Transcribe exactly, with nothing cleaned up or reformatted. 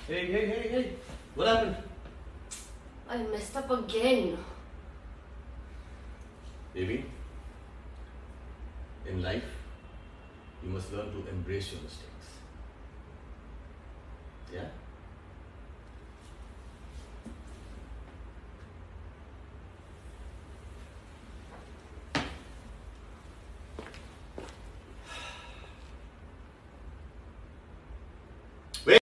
Hey, hey, hey, hey. What happened? I messed up again. Baby, in life, you must learn to embrace your mistakes. Yeah?